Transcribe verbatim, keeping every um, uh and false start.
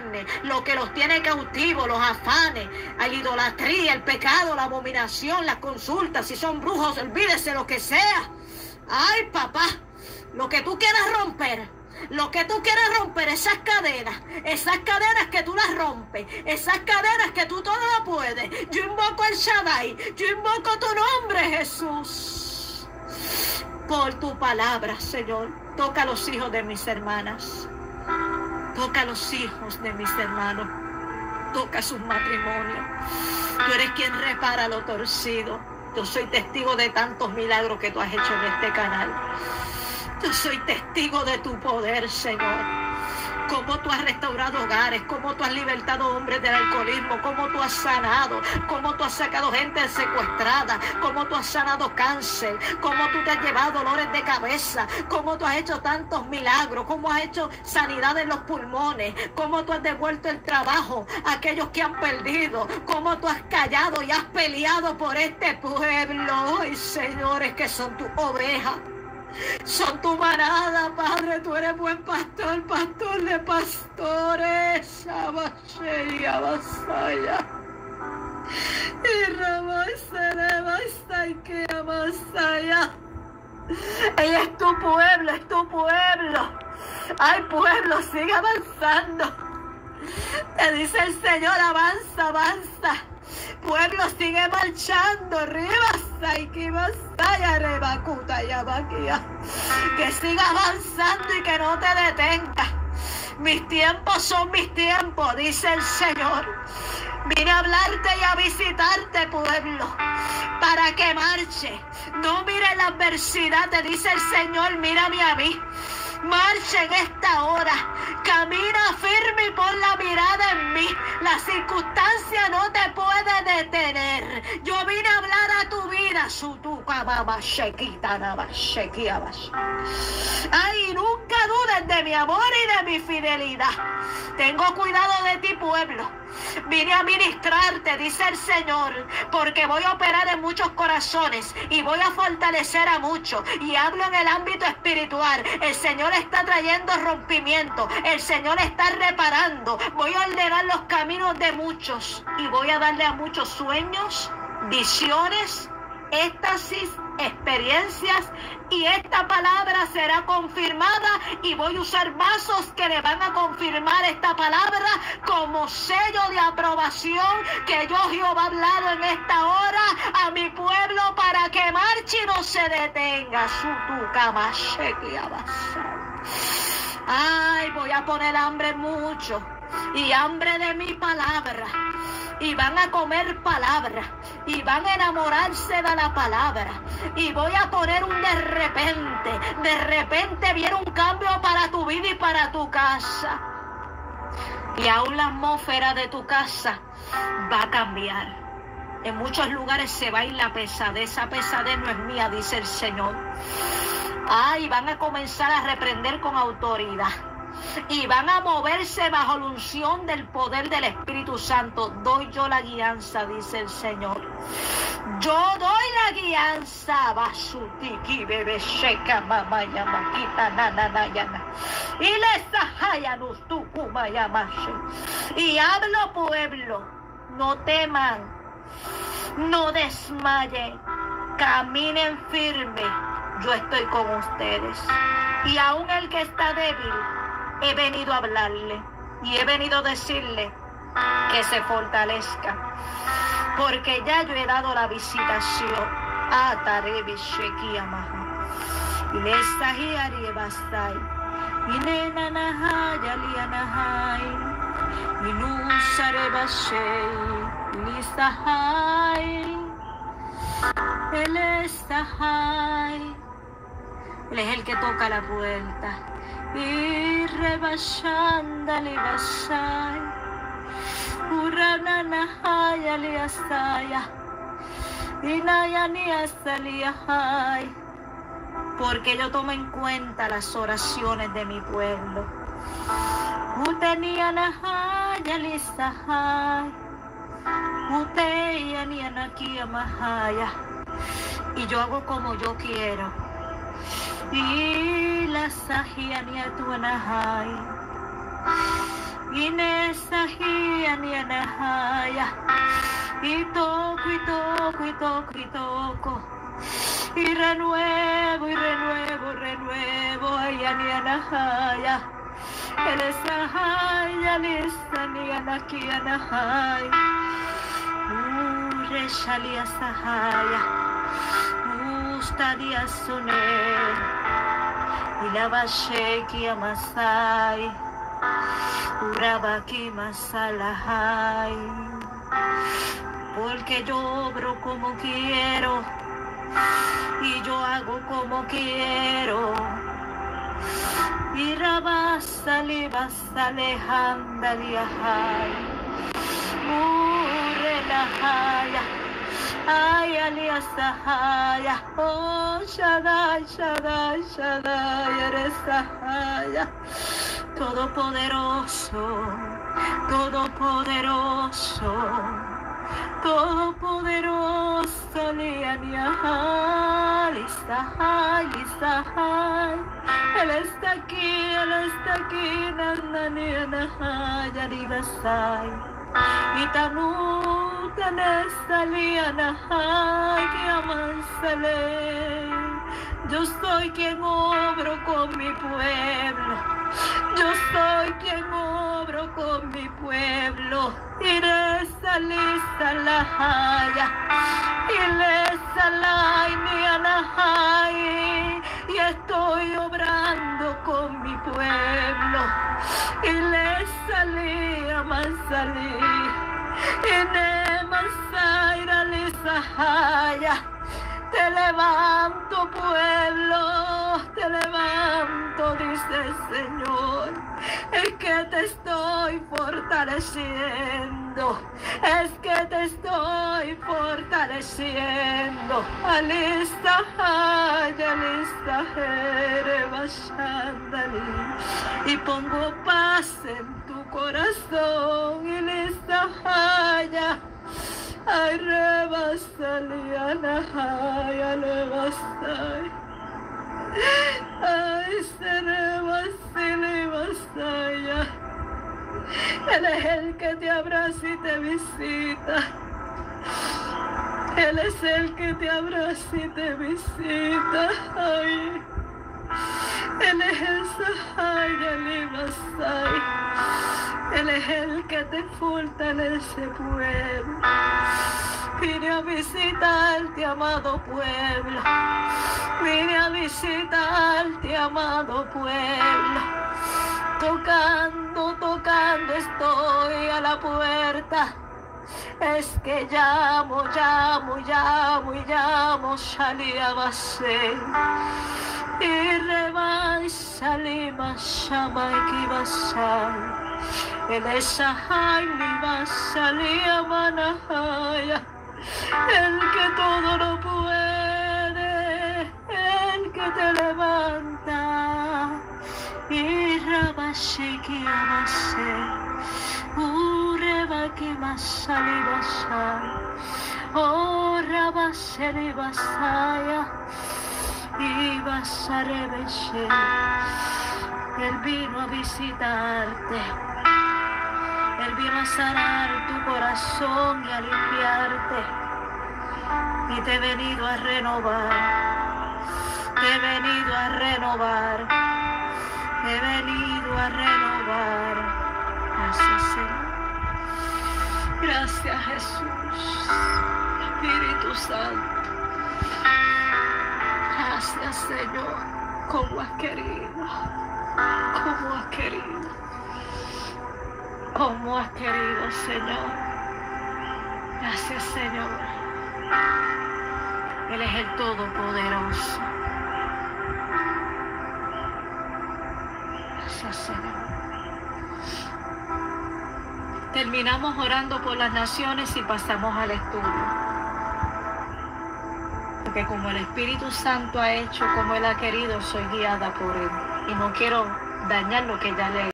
carne, lo que los tiene cautivos, los afanes, la idolatría, el pecado, la abominación, las consultas, si son brujos, olvídese lo que sea. Ay, papá, lo que tú quieras romper, lo que tú quieras romper, esas cadenas, esas cadenas que tú las rompes, esas cadenas que tú todo lo puedes. Yo invoco el Shaddai, yo invoco tu nombre, Jesús. Por tu palabra, Señor, toca a los hijos de mis hermanas, toca a los hijos de mis hermanos, toca sus matrimonios. Tú eres quien repara lo torcido. Yo soy testigo de tantos milagros que tú has hecho en este canal. Yo soy testigo de tu poder, Señor. Cómo tú has restaurado hogares, cómo tú has libertado hombres del alcoholismo, cómo tú has sanado, cómo tú has sacado gente secuestrada, cómo tú has sanado cáncer, cómo tú te has llevado dolores de cabeza, cómo tú has hecho tantos milagros, cómo has hecho sanidad en los pulmones, cómo tú has devuelto el trabajo a aquellos que han perdido, cómo tú has callado y has peleado por este pueblo. Ay, señores, que son tus ovejas. Son tu manada, Padre. Tú eres buen pastor, pastor de pastores. Abashaya, Basaya. Y Ramasaya, Basaya, que Abasaya. Ella es tu pueblo, es tu pueblo. Ay, pueblo, sigue avanzando. Te dice el Señor, avanza, avanza. Pueblo, sigue marchando. Que siga avanzando y que no te detenga. Mis tiempos son mis tiempos, dice el Señor. Vine a hablarte y a visitarte, pueblo, para que marche. No mire la adversidad, te dice el Señor, mírame a mí. Marcha en esta hora, camina firme y pon la mirada en mí. La circunstancia no te puede detener. Yo vine a hablar a tu vida. Ay, nunca dudes de mi amor y de mi fidelidad. Tengo cuidado de ti, pueblo. Vine a ministrarte, dice el Señor, porque voy a operar en muchos corazones y voy a fortalecer a muchos. Y hablo en el ámbito espiritual. El Señor está trayendo rompimiento. El Señor está reparando. Voy a ordenar los caminos de muchos y voy a darle a muchos sueños, visiones, éxtasis, experiencias, y esta palabra será confirmada y voy a usar vasos que le van a confirmar esta palabra como sello de aprobación que yo, Jehová, he hablado en esta hora a mi pueblo para que marche y no se detenga. Ay, voy a poner hambre mucho y hambre de mi palabra. Y van a comer palabra, y van a enamorarse de la palabra, y voy a poner un de repente, de repente viene un cambio para tu vida y para tu casa, y aún la atmósfera de tu casa va a cambiar. En muchos lugares se va a ir la pesadez, esa pesadez no es mía, dice el Señor. Ay, van a comenzar a reprender con autoridad. Y van a moverse bajo la unción del poder del Espíritu Santo. Doy yo la guianza, dice el Señor. Yo doy la guianza. Basutiki, bebé, sheka, mamaya, maquita, nananayana. Y les sahayanus, tukumayamashe. Y hablo, pueblo, no teman, no desmayen, caminen firme. Yo estoy con ustedes. Y aún el que está débil, he venido a hablarle y he venido a decirle que se fortalezca, porque ya yo he dado la visitación a Tarebi Shekiamaha y le sahiari bastai y nena nahaya lianahai y nusare bashei lisahai él estahai. Él es el que toca la puerta. Y rebashandali basai urananahaya liasaya inayani asaliahai, porque yo tomo en cuenta las oraciones de mi pueblo. Utenianahaya lisahai uteyanianakiamahaya, y yo hago como yo quiero. Y la sahiania tuanahai Inés anianahaya. Y toco, y toco, y toco, y toco. Y renuevo, y renuevo, renuevo. Ay, anianahaya. El esahaya, lista, anianakianahaya. Ure, shalia sahaya. Ustaria soner. Y la basheki amasai. Urabaki masalahai. Porque yo obro como quiero y yo hago como quiero. Y rabasali basale handaliahai. Urelahaya. Ay, aliasahaya. Oh, Shaddai, Shaddai, Shaddai, eres Sahaya. Todopoderoso, todopoderoso, todopoderoso, lianiahal, Isahai, Isahai. Él está aquí, Él está aquí, nananianahai, aribasai. Itanu, tanesalianahai, que amansale. Yo soy quien obro con mi pueblo. Yo soy quien obro con mi pueblo. Iré salir salahaya. Iré salai ni anahai. Y estoy obrando con mi pueblo. Iré salir a mansalí. Iré masaira lisahaya. Te levanto, pueblo, te levanto, dice el Señor. Es que te estoy fortaleciendo, es que te estoy fortaleciendo. Alista, alista, erebashandali. Y pongo paz en tu corazón, y lista, haya. Ay, rebasali, anahai, alebasai. Ay, se rebasili, basaya. Él es el que te abraza y te visita. Él es el que te abraza y te visita. Ay. Él es el Sahai, alibasai. Él es el que te fortalece, pueblo. Vine a visitarte, amado pueblo. Vine a visitarte, amado pueblo. Tocando, tocando estoy a la puerta. Es que llamo, llamo, llamo y llamo, Shalia Basé. Y revan Shalima Shama Ikibasai. El Esahai mi Basalia Manahaya. El que todo lo puede, el que te levanta. Y Rabashiki Amase. Urebaki Masali Basai. Oh Rabasheri Basaya. Y Basarebeshe. Él vino a visitarte. Él vino a sanar tu corazón y a limpiarte. Y te he venido a renovar. Te he venido a renovar. He venido a renovar. Gracias, Señor. Gracias, Jesús. Espíritu Santo. Gracias, Señor. Como has querido. Como has querido. Como has querido, Señor. Gracias, Señor. Él es el Todopoderoso. Gracias, Señor. Terminamos orando por las naciones y pasamos al estudio. Porque como el Espíritu Santo ha hecho, como Él ha querido, soy guiada por Él. Y no quiero dañar lo que ya le